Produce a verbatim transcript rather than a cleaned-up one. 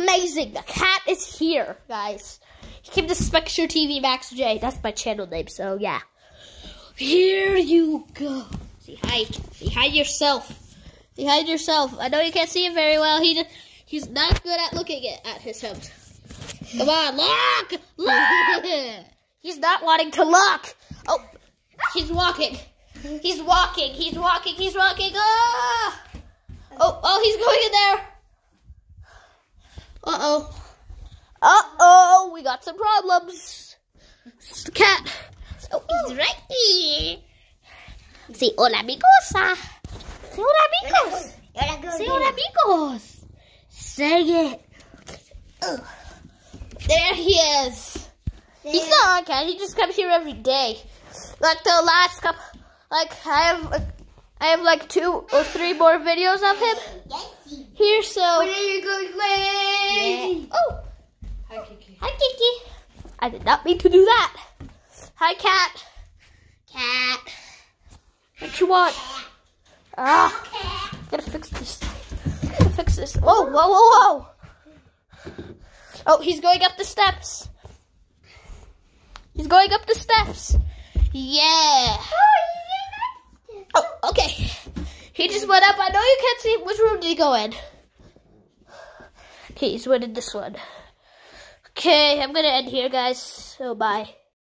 amazing. The cat is here, guys. He came to Spectre T V Max J. That's my channel name, so yeah. Here you go. Say hi. Say hi yourself. Say hi yourself. I know you can't see him very well. He He's not good at looking at, at his homes. Come on, look! Look! He's not wanting to look. Oh, he's walking. He's walking. He's walking. He's walking. Ah! Oh, oh, he's going in there. Uh-oh. Uh-oh, we got some problems. It's the cat. Oh, he's right here. Say hola, amigos. Say hola, amigos. Say hola, amigos. Say it. Ugh. There he is. There. He's not on cat. He just comes here every day. Like the last couple, like I have, I have like two or three more videos of him here. So. Where are you going? Yeah. Oh. Hi, Kiki. Hi, Kiki. I did not mean to do that. Hi, cat. Cat. What you want? Ah. Gotta fix this. Gotta fix this. Whoa, whoa, whoa, whoa. Oh, he's going up the steps. He's going up the steps. Yeah. Oh, okay. He just went up. I know you can't see. Which room did he go in? Okay, he's went in this one. Okay, I'm going to end here, guys. So, bye.